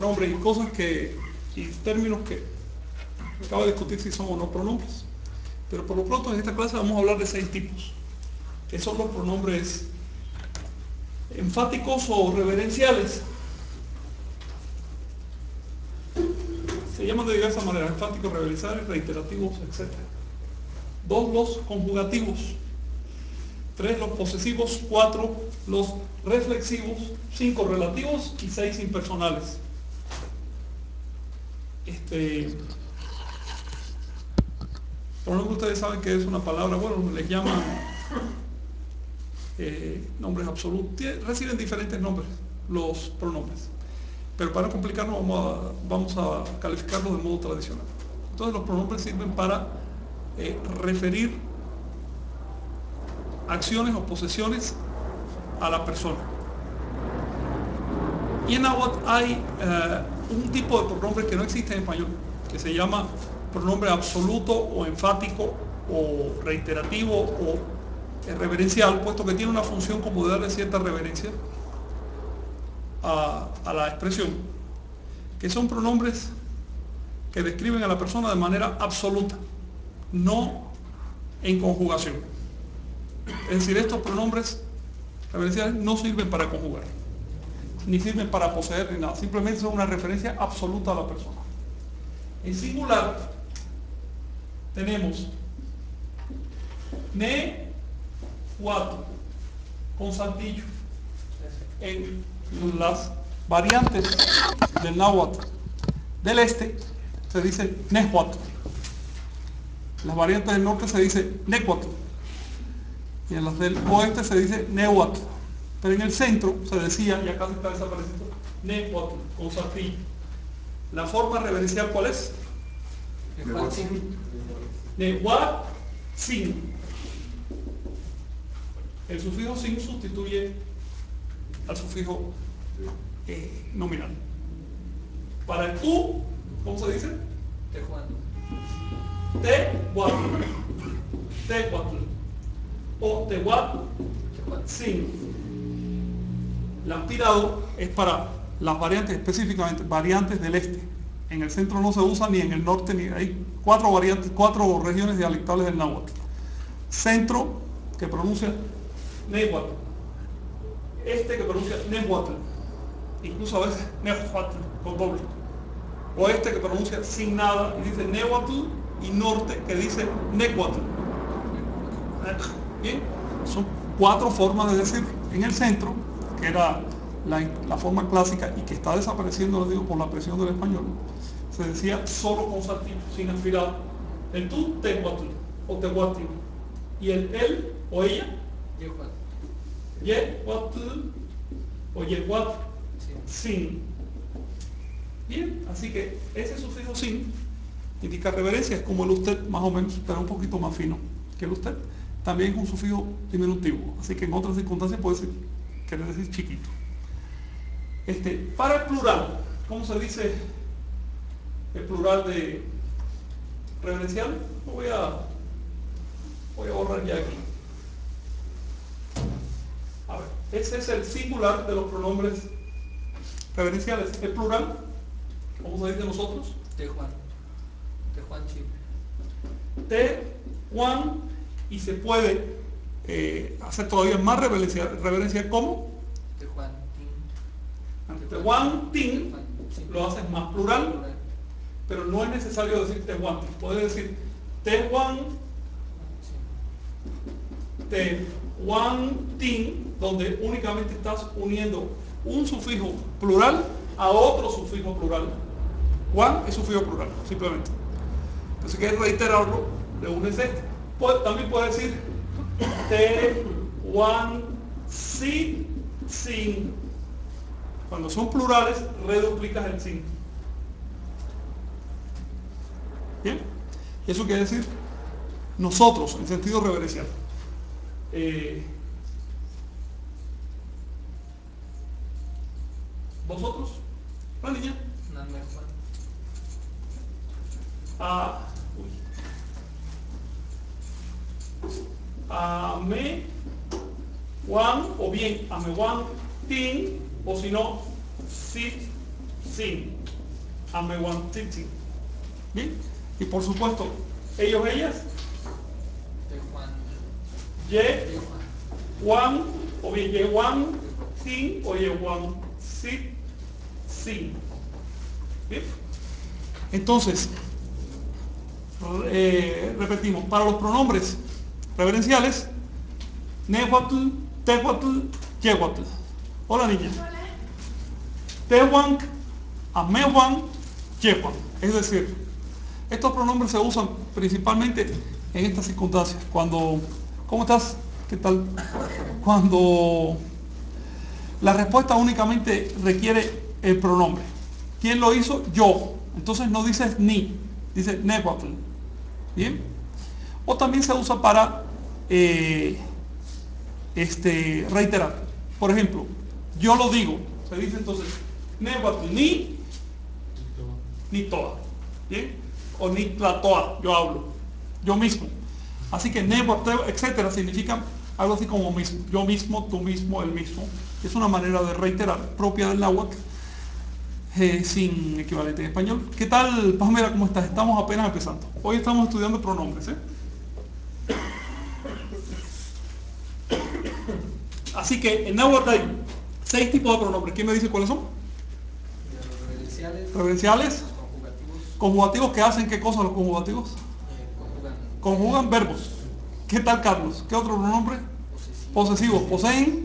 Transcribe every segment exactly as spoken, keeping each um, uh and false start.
Nombres y cosas que, y términos que acaba de discutir si son o no pronombres. Pero por lo pronto en esta clase vamos a hablar de seis tipos, que son los pronombres enfáticos o reverenciales. Se llaman de diversas maneras: enfáticos, reverenciales, reiterativos, etcétera. Dos, los conjugativos. Tres, los posesivos. Cuatro, los reflexivos. Cinco, relativos. Y seis, impersonales. Este, por ejemplo, ustedes saben que es una palabra, bueno, les llaman eh, nombres absolutos. Reciben diferentes nombres los pronombres. Pero para complicarnos vamos a, vamos a calificarlos de modo tradicional. Entonces los pronombres sirven para eh, referir acciones o posesiones a la persona. Y en náhuatl hay eh, un tipo de pronombre que no existe en español, que se llama pronombre absoluto o enfático o reiterativo o eh, reverencial, puesto que tiene una función como de darle cierta reverencia a, a la expresión, que son pronombres que describen a la persona de manera absoluta, no en conjugación. Es decir, estos pronombres reverenciales no sirven para conjugar, ni sirven para poseer ni nada, simplemente son una referencia absoluta a la persona. En singular tenemos ne, huatl, con saltillo. En las variantes del náhuatl del este se dice nehuatl. En las variantes del norte se dice nehuatl. Y en las del oeste se dice nehuatl. Pero en el centro se decía, y acá se está desapareciendo, nehuatl, con saltillo. ¿La forma reverencial cuál es? Nehuatzin. El sufijo sin sustituye al sufijo eh, nominal. Para el u, ¿cómo se dice? Tehuatl. Tehuatl. Tehuatl. O tehuatl sin. El aspirado es para las variantes, específicamente variantes del este. En el centro no se usa, ni en el norte, ni hay cuatro variantes, cuatro regiones dialectales del náhuatl. Centro, que pronuncia nehuatl. Este, que pronuncia nehuatl. Incluso a veces nehuatl, con doble. Oeste, que pronuncia sin nada y dice nehuatl. Y norte, que dice nehuatl. Bien, son cuatro formas de decir. En el centro, que era la, la forma clásica y que está desapareciendo, les digo, por la presión del español, se decía solo con saltillo, sin aspirado. El tú, tehuatl, o tehuatl. Y el él, o ella, yehuatl, o yehuatl, sin. Bien, así que ese sufijo sin indica reverencia, es como el usted, más o menos, pero un poquito más fino que el usted. También es un sufijo diminutivo, así que en otras circunstancias puede ser, querer decir chiquito. Este, para el plural, ¿cómo se dice el plural de reverencial? Lo voy a, voy a borrar ya aquí. A ver, ese es el singular de los pronombres reverenciales. El plural, ¿cómo se dice nosotros? Tehuan. Tehuan chip. Te, Juan, y se puede eh, hacer todavía más reverencia, reverencia ¿cómo? Tehuan tin. Ante Tehuan tin lo haces más plural, pero no es necesario decir Tehuan. Puedes decir Tehuan, Tehuan tin, donde únicamente estás uniendo un sufijo plural a otro sufijo plural. Juan es sufijo plural, simplemente. Entonces, si quieres reiterarlo, le unes este. También puede decir te, wan, si, sin. Cuando son plurales, reduplicas el sin. ¿Bien? Y eso quiere decir nosotros, en sentido reverencial. Eh, ¿Vosotros? ¿La niña? Ah, uy. Ame Juan, o bien Ame Juan Tin, o si no, Si sin. Amewan Titi. ¿Bien? Y por supuesto, ellos, ellas, Te Juan. Ye, Te Juan. Juan, o bien Ye Juan, sin, o Ye Juan, sit, sin. ¿Bien? Entonces, eh, repetimos, para los pronombres reverenciales, Nehuatl, Tehuatl, Yehuatl. Hola niña. Tehuan, Amehuan, Yehuan. Es decir, estos pronombres se usan principalmente en estas circunstancias. Cuando, ¿cómo estás? ¿Qué tal? Cuando la respuesta únicamente requiere el pronombre. ¿Quién lo hizo? Yo. Entonces no dices ni, dices Nehuatl. ¿Bien? O también se usa para eh, este, reiterar. Por ejemplo, yo lo digo. Se dice entonces Nehuatl ni, ni toa. ¿Bien? O ni tlatoa, yo hablo. Yo mismo. Así que Nehuatl, etcétera, significa algo así como mismo. Yo mismo, tú mismo, él mismo. Es una manera de reiterar propia del náhuatl. Eh, sin equivalente en español. ¿Qué tal, Pamela? ¿Cómo estás? Estamos apenas empezando. Hoy estamos estudiando pronombres. ¿eh? Así que en náhuatl hay seis tipos de pronombres. ¿Quién me dice cuáles son? Los reverenciales. Reverenciales. Los conjugativos. Conjugativos que hacen qué cosas los conjugativos. eh, conjugan. Conjugan verbos. ¿Qué tal, Carlos? ¿Qué otro pronombre? Posesivos. Posesivos. Poseen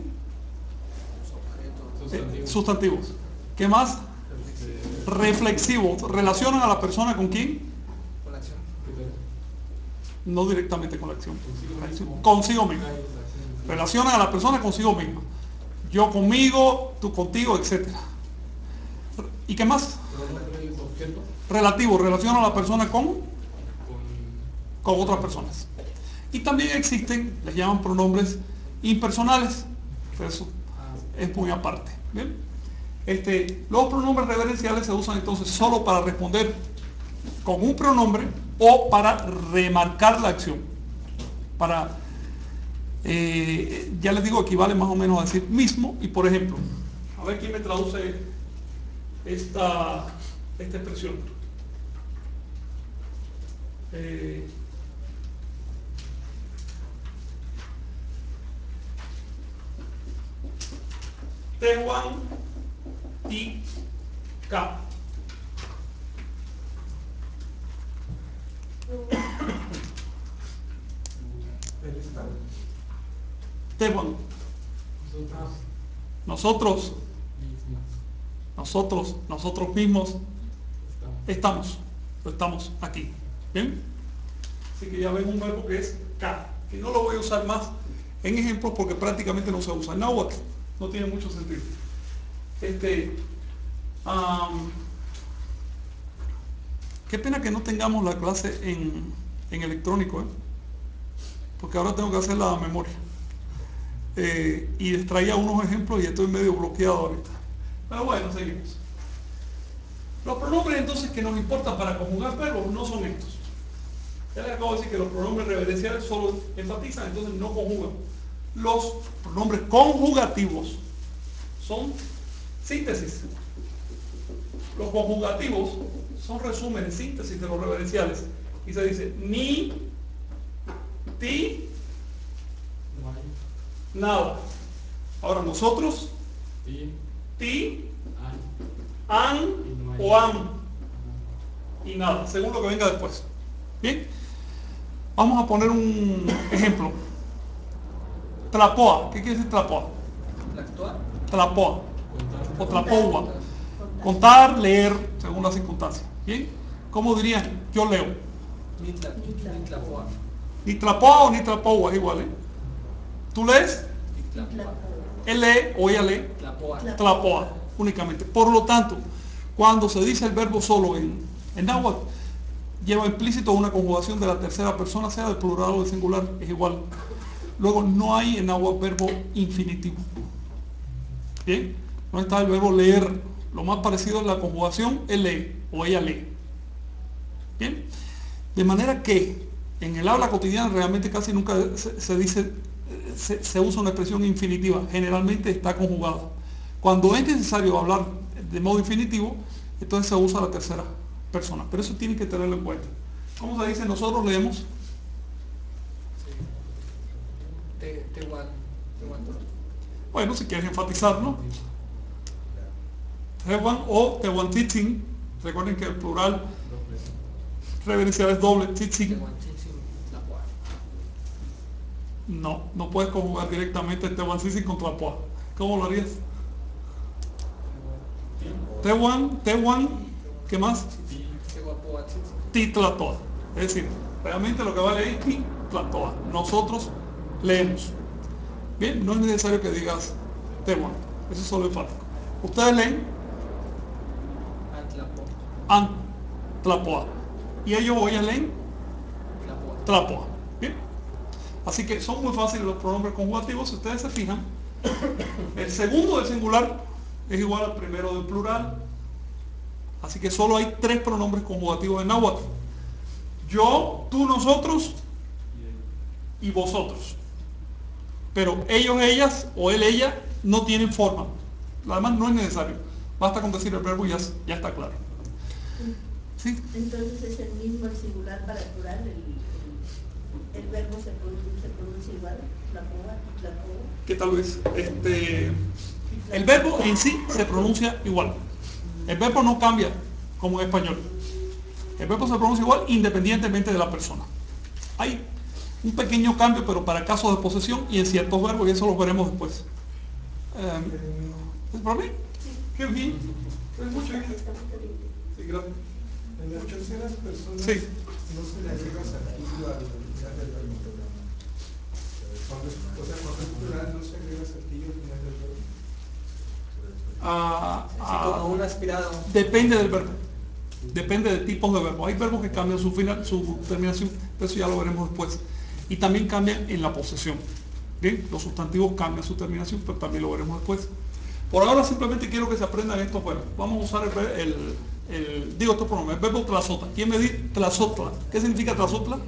Los objetos. eh, sustantivos. ¿Qué más? Reflexivos. ¿Relacionan a la persona con quién? Con la acción. No directamente con la acción. Consigo mismo. Relacionan a la persona consigo misma. Yo conmigo, tú contigo, etcétera. ¿Y qué más? Relativo. Relaciona a la persona con, con otras personas. Y también existen, les llaman pronombres impersonales. Pero eso es muy aparte. ¿Bien? Este, los pronombres reverenciales se usan entonces solo para responder con un pronombre o para remarcar la acción. Para, eh, ya les digo, equivale más o menos a decir mismo. Y por ejemplo, a ver quién me traduce esta, esta expresión. Eh, Tehuan y K. Tehuan. Nosotros, nosotros, nosotros mismos estamos, estamos aquí. ¿Bien? Así que ya ven un verbo que es K, que no lo voy a usar más en ejemplos porque prácticamente no se usa. En náhuatl no tiene mucho sentido. Este, um, qué pena que no tengamos la clase en, en electrónico, ¿eh? Porque ahora tengo que hacer la memoria. Eh, y les traía unos ejemplos y estoy medio bloqueado ahorita. Pero bueno, seguimos. Los pronombres entonces que nos importan para conjugar verbos no son estos. Ya les acabo de decir que los pronombres reverenciales solo enfatizan, entonces no conjugan. Los pronombres conjugativos son síntesis. Los conjugativos son resúmenes, síntesis de los reverenciales. Y se dice ni, ti, nada. Ahora nosotros, ti, an o am y nada, según lo que venga después. Bien, vamos a poner un ejemplo. Tlapoa. ¿Qué quiere decir tlapoa? Lactuar. Tlapoa o tlapoa. Contar, leer, según las circunstancias. Bien, ¿cómo dirían? Yo leo. Ni tla- ni tlapoa. Ni tlapoa o ni tlapoa es igual, ¿eh? ¿Tú lees? Ni tlapoa. Él lee o ella lee. Tlapoa. Tlapoa únicamente. Por lo tanto, cuando se dice el verbo solo en, en náhuatl, lleva implícito una conjugación de la tercera persona, sea de plural o de singular, es igual. Luego, no hay en náhuatl verbo infinitivo. Bien, no está el verbo leer. Lo más parecido es la conjugación él lee o ella lee. Bien, de manera que en el habla cotidiana realmente casi nunca se, se dice, se, se usa una expresión infinitiva, generalmente está conjugada. Cuando es necesario hablar de modo infinitivo, entonces se usa la tercera persona. Pero eso tienen que tenerlo en cuenta. ¿Cómo se dice? Nosotros leemos. Te, te wan, te wan. Bueno, si quieres enfatizarlo. Tewan o Tehuantitzin. Recuerden que el plural reverencial es doble, Tzitzin. Tehuantzin, Tlapuac. No, no puedes conjugar directamente Tehuantzin con Tlapuac. ¿Cómo lo harías? Tehuan, Tehuan, ¿qué más? Tehuapoatzin. Titlatoa. Es decir, realmente lo que vale es Titlatoa. Nosotros leemos. Bien, no es necesario que digas Tehuan. Eso es solo enfático. Ustedes leen Antlapo. An Tlapoa. Y ellos hoy leen Tlapoa. Tlapoa. Bien. Así que son muy fáciles los pronombres conjugativos. Si ustedes se fijan, el segundo del singular es igual al primero del plural. Así que solo hay tres pronombres conjugativos en náhuatl. Yo, tú, nosotros y vosotros. Pero ellos, ellas o él, ella no tienen forma. Además no es necesario. Basta con decir el verbo y ya, ya está claro. ¿Sí? Entonces es el mismo el singular para el plural, el, el, el verbo se pronuncia, se pronuncia igual, la poa, la poa. ¿Qué tal vez? Este, el verbo en sí se pronuncia igual. El verbo no cambia como en español. El verbo se pronuncia igual independientemente de la persona. Hay un pequeño cambio, pero para casos de posesión y en ciertos verbos, y eso lo veremos después. Um, ¿Es para mí? Qué bien. Es mucho bien. Sí, gracias. En las terceras personas Sí. no se le agrega saltillo al final del verbo. Cuando es, o sea, cuando es plural no se agrega saltillo al final del verbo. Ah, Así ah, como un aspirado. depende del verbo. Depende de tipos de verbos. Hay verbos que cambian su final, su terminación, pero eso ya lo veremos después. Y también cambian en la posesión. Bien, los sustantivos cambian su terminación, pero también lo veremos después. Por ahora simplemente quiero que se aprendan estos verbos. Vamos a usar el, el, el digo estos pronombres, el verbo tlazota. ¿Quién me dice tlazotla? ¿Qué significa tlazotla?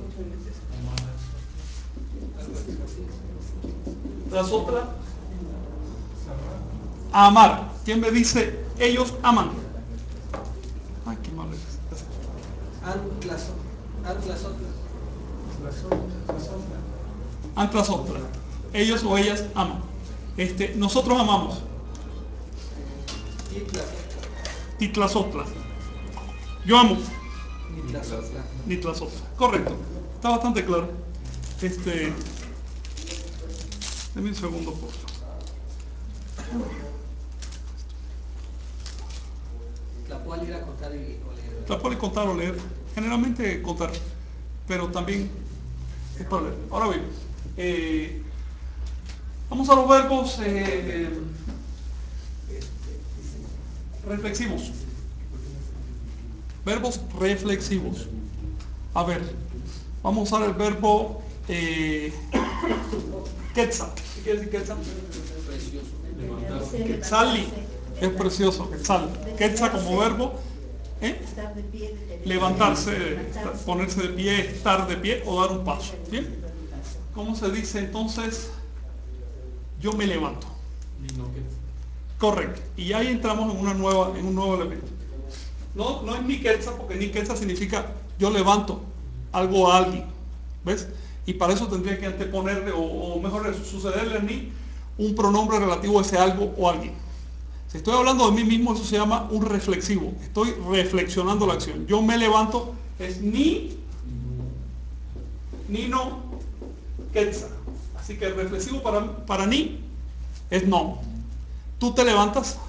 Tlazotla. Amar. ¿Quién me dice ellos aman? Ay, qué mal es. Antlazo. Antlazotla. La sombra, la sombra. Antlazotla. Ellos o ellas aman. Este, nosotros amamos. Titlazotla. Titlazotla. Yo amo. Nitlazotla. Nitlazotla. Correcto. Está bastante claro. Este. Deme un segundo, por favor. Tlapual ir a contar y o leer. La puede contar o leer. Generalmente contar. Pero también es para leer. Ahora bien. Eh, vamos a los verbos eh, reflexivos. Verbos reflexivos. A ver, vamos a usar el verbo eh, quetzal. ¿Qué quiere decir quetzal? Precioso. Quetzali. Es precioso, quetzal. Quetzal como verbo. ¿eh? Estar de pie, de- Levantarse, levantarse. ponerse de pie, estar de pie o dar un paso. ¿Bien? ¿Cómo se dice entonces? Yo me levanto. Correcto. Y ahí entramos en una nueva, en un nuevo elemento. No, no es ni quetzal, porque ni quetzal significa yo levanto algo a alguien. ¿Ves? Y para eso tendría que anteponerle, o, o mejor sucederle a mí, un pronombre relativo a ese algo o alguien. Si estoy hablando de mí mismo, eso se llama un reflexivo. Estoy reflexionando la acción. Yo me levanto, es ni, ni no, quetzal. Así que el reflexivo para, para ni es no. Tú te levantas.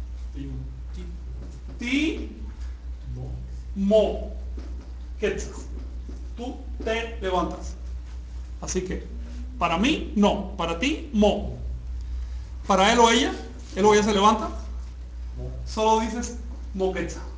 Ti, mo, quetzal. Tú te levantas. Así que, para mí, no. Para ti, mo. Para él o ella, él o ella se levanta. Solo dices mo quetzal.